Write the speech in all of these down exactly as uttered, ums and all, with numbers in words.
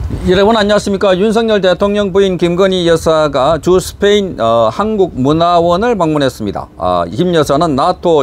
여러분 안녕하십니까. 윤석열 대통령 부인 김건희 여사가 주 스페인 어, 한국문화원을 방문했습니다. 어, 김 여사는 나토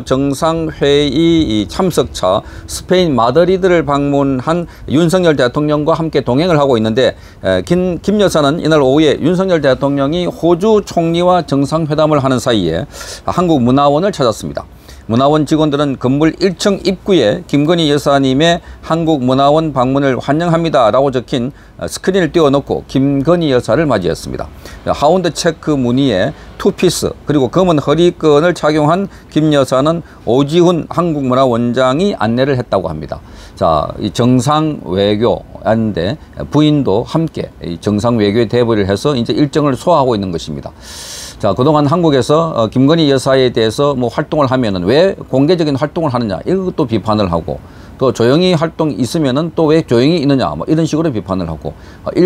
정상회의 참석차 스페인 마드리드를 방문한 윤석열 대통령과 함께 동행을 하고 있는데 에, 김, 김 여사는 이날 오후에 윤석열 대통령이 호주 총리와 정상회담을 하는 사이에 한국문화원을 찾았습니다. 문화원 직원들은 건물 일 층 입구에 김건희 여사님의 한국문화원 방문을 환영합니다 라고 적힌 스크린을 띄워놓고 김건희 여사를 맞이했습니다. 하운드 체크 무늬에 투피스 그리고 검은 허리끈을 착용한 김 여사는 오지훈 한국문화원장이 안내를 했다고 합니다. 자, 이 정상 외교인데 부인도 함께 이 정상 외교에 대비를 해서 이제 일정을 소화하고 있는 것입니다. 자, 그동안 한국에서 김건희 여사에 대해서 뭐 활동을 하면은 왜 공개적인 활동을 하느냐 이것도 비판을 하고 또 조용히 활동이 있으면은 또 왜 조용히 있느냐 뭐 이런 식으로 비판을 하고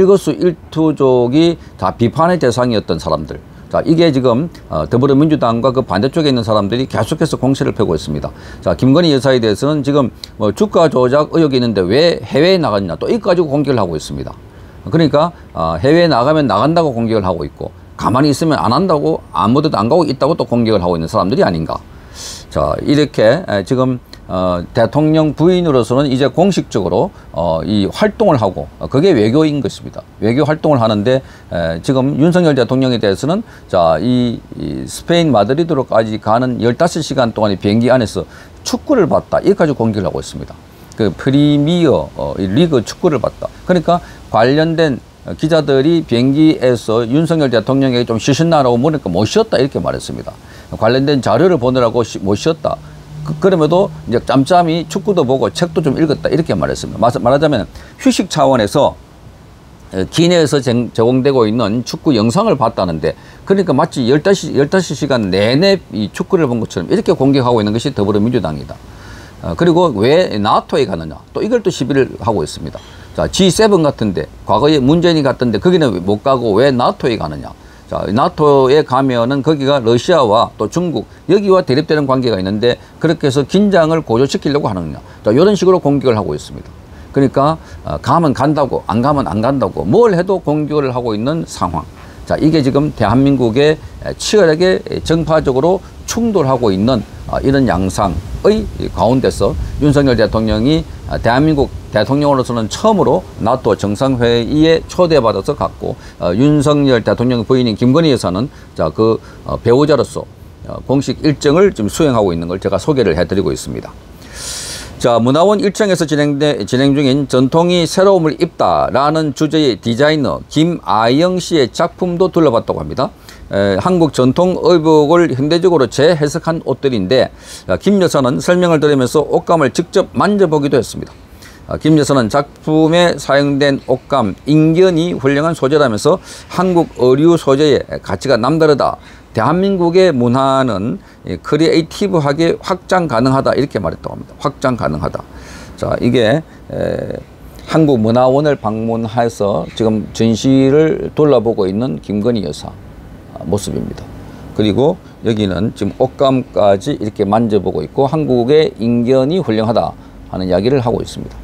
일거수일투족이 다 비판의 대상이었던 사람들. 자, 이게 지금 더불어민주당과 그 반대쪽에 있는 사람들이 계속해서 공세를 펴고 있습니다. 자, 김건희 여사에 대해서는 지금 뭐 주가 조작 의혹이 있는데 왜 해외에 나갔냐 또 이거 가지고 공격을 하고 있습니다. 그러니까 해외에 나가면 나간다고 공격을 하고 있고 가만히 있으면 안 한다고 아무데도 안 가고 있다고 또 공격을 하고 있는 사람들이 아닌가. 자, 이렇게 지금 어, 대통령 부인으로서는 이제 공식적으로 어, 이 활동을 하고 어, 그게 외교인 것입니다. 외교 활동을 하는데 에, 지금 윤석열 대통령에 대해서는 자, 이, 이 스페인 마드리드로까지 가는 열다섯 시간 동안의 비행기 안에서 축구를 봤다. 이까지 공격을 하고 있습니다. 그 프리미어 어, 리그 축구를 봤다. 그러니까 관련된 기자들이 비행기에서 윤석열 대통령에게 좀 쉬셨나라고 물으니까 못 쉬었다 이렇게 말했습니다. 관련된 자료를 보느라고 쉬, 못 쉬었다. 그, 그럼에도 이제 짬짬이 축구도 보고 책도 좀 읽었다 이렇게 말했습니다. 말하자면 휴식 차원에서 기내에서 제공되고 있는 축구 영상을 봤다는데 그러니까 마치 열다섯 시간 내내 이 축구를 본 것처럼 이렇게 공격하고 있는 것이 더불어민주당이다. 어, 그리고 왜 나토에 가느냐 또 이걸 또 시비를 하고 있습니다. 자, 지 세븐 같은데 과거에 문재인이 갔던데 거기는 못 가고 왜 나토에 가느냐. 자, 나토에 가면은 거기가 러시아와 또 중국 여기와 대립되는 관계가 있는데 그렇게 해서 긴장을 고조시키려고 하느냐. 자, 이런 식으로 공격을 하고 있습니다. 그러니까 어, 가면 간다고 안 가면 안 간다고 뭘 해도 공격을 하고 있는 상황. 자, 이게 지금 대한민국에 치열하게 정파적으로 충돌하고 있는 이런 양상의 가운데서 윤석열 대통령이 대한민국 대통령으로서는 처음으로 나토 정상회의에 초대받아서 갔고 어, 윤석열 대통령 부인인 김건희 여사는 자, 그 어, 배우자로서 어, 공식 일정을 지금 수행하고 있는 걸 제가 소개를 해드리고 있습니다. 자, 문화원 일 층에서 진행돼, 진행 중인 전통이 새로움을 입다라는 주제의 디자이너 김아영 씨의 작품도 둘러봤다고 합니다. 에, 한국 전통 의복을 현대적으로 재해석한 옷들인데 아, 김 여사는 설명을 들으면서 옷감을 직접 만져보기도 했습니다. 아, 김 여사는 작품에 사용된 옷감 인견이 훌륭한 소재라면서 한국 의류 소재의 가치가 남다르다. 대한민국의 문화는 크리에이티브하게 확장 가능하다 이렇게 말했다고 합니다. 확장 가능하다. 자, 이게 에, 한국문화원을 방문해서 지금 전시를 돌아보고 있는 김건희 여사 모습입니다. 그리고 여기는 지금 옷감까지 이렇게 만져보고 있고 한국의 인견이 훌륭하다 하는 이야기를 하고 있습니다.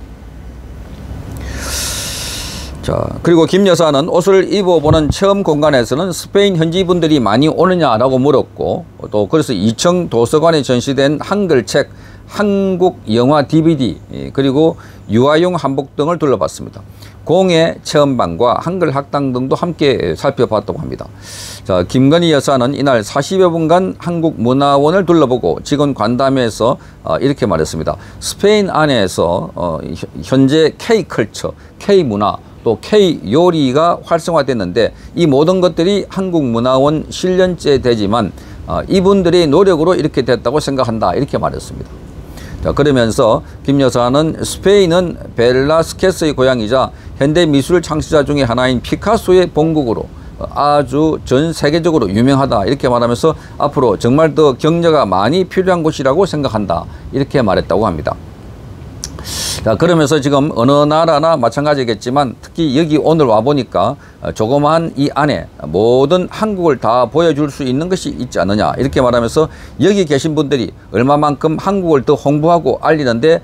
자, 그리고 김 여사는 옷을 입어보는 체험 공간에서는 스페인 현지 분들이 많이 오느냐라고 물었고 또 그래서 이 층 도서관에 전시된 한글책, 한국 영화 디비디 그리고 유아용 한복 등을 둘러봤습니다. 공예 체험반과 한글 학당 등도 함께 살펴봤다고 합니다. 자, 김건희 여사는 이날 사십여 분간 한국문화원을 둘러보고 직원 관담회에서 어, 이렇게 말했습니다. 스페인 안에서 어, 현재 K컬처, K문화 또 K요리가 활성화됐는데 이 모든 것들이 한국문화원 칠 년째 되지만 어, 이분들의 노력으로 이렇게 됐다고 생각한다 이렇게 말했습니다. 자, 그러면서 김 여사는 스페인은 벨라스케스의 고향이자 현대 미술 창시자 중에 하나인 피카소의 본국으로 아주 전 세계적으로 유명하다 이렇게 말하면서 앞으로 정말 더 격려가 많이 필요한 곳이라고 생각한다 이렇게 말했다고 합니다. 자, 그러면서 지금 어느 나라나 마찬가지겠지만 특히 여기 오늘 와보니까 조그마한 이 안에 모든 한국을 다 보여줄 수 있는 것이 있지 않느냐 이렇게 말하면서 여기 계신 분들이 얼마만큼 한국을 더 홍보하고 알리는데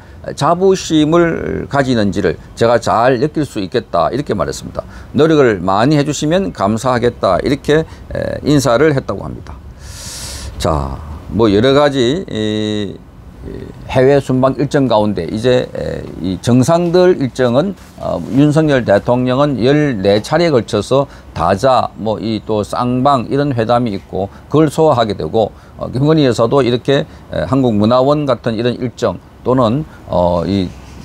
자부심을 가지는지를 제가 잘 느낄 수 있겠다 이렇게 말했습니다. 노력을 많이 해주시면 감사하겠다 이렇게 인사를 했다고 합니다. 자, 뭐 여러 가지 이 해외 순방 일정 가운데 이제 이 정상들 일정은 어, 윤석열 대통령은 열네 차례에 걸쳐서 다자 뭐 이 또 쌍방 이런 회담이 있고 그걸 소화하게 되고 어, 김건희 여사도 이렇게 에, 한국문화원 같은 이런 일정 또는 어, 이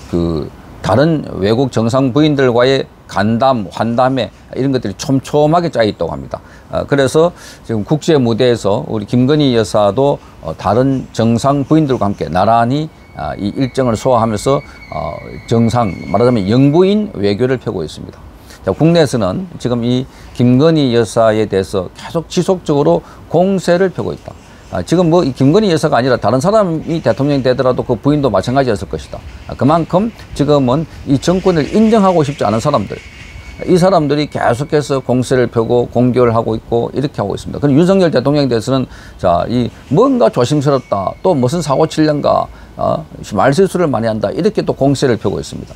그 다른 외국 정상 부인들과의 간담, 환담회 이런 것들이 촘촘하게 짜여 있다고 합니다. 어, 그래서 지금 국제 무대에서 우리 김건희 여사도 어, 다른 정상 부인들과 함께 나란히 어, 이 일정을 소화하면서 어, 정상, 말하자면 영부인 외교를 펴고 있습니다. 자, 국내에서는 지금 이 김건희 여사에 대해서 계속 지속적으로 공세를 펴고 있다. 아, 지금 뭐 김건희 여사가 아니라 다른 사람이 대통령이 되더라도 그 부인도 마찬가지였을 것이다. 아, 그만큼 지금은 이 정권을 인정하고 싶지 않은 사람들, 이 사람들이 계속해서 공세를 펴고 공격을 하고 있고 이렇게 하고 있습니다. 그럼 윤석열 대통령에 대해서는 자, 이 뭔가 조심스럽다, 또 무슨 사고 칠련가, 어, 말실수를 많이 한다 이렇게 또 공세를 펴고 있습니다.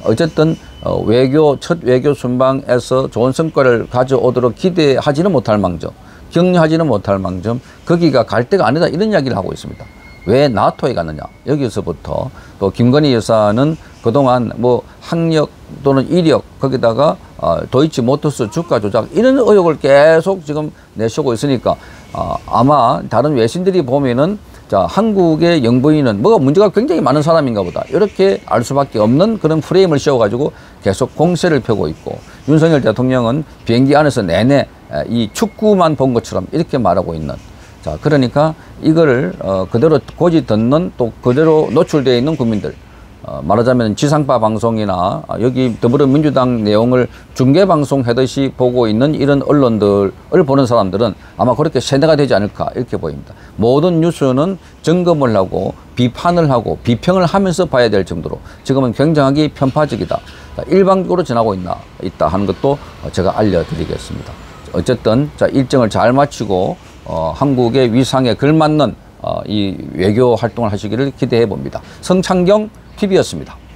어쨌든 어, 외교 첫 외교 순방에서 좋은 성과를 가져오도록 기대하지는 못할 망정, 격려하지는 못할 망정 거기가 갈 데가 아니다 이런 이야기를 하고 있습니다. 왜 나토에 갔느냐 여기서부터 또 김건희 여사는 그동안 뭐 학력 또는 이력 거기다가 어, 도이치모터스 주가 조작 이런 의혹을 계속 지금 내세우고 있으니까 어, 아마 다른 외신들이 보면은 자, 한국의 영부인은 뭐가 문제가 굉장히 많은 사람인가 보다 이렇게 알 수밖에 없는 그런 프레임을 씌워가지고 계속 공세를 펴고 있고 윤석열 대통령은 비행기 안에서 내내 이 축구만 본 것처럼 이렇게 말하고 있는 자, 그러니까 이거를 어, 그대로 고지 듣는 또 그대로 노출되어 있는 국민들 어, 말하자면 지상파 방송이나 여기 더불어민주당 내용을 중계방송 하듯이 보고 있는 이런 언론들을 보는 사람들은 아마 그렇게 세뇌가 되지 않을까 이렇게 보입니다. 모든 뉴스는 점검을 하고 비판을 하고 비평을 하면서 봐야 될 정도로 지금은 굉장히 편파적이다. 일방적으로 전하고 있나 있다 하는 것도 제가 알려드리겠습니다. 어쨌든 자, 일정을 잘 마치고 어, 한국의 위상에 걸맞는 어, 이 외교 활동을 하시기를 기대해 봅니다. 성창경 티비였습니다.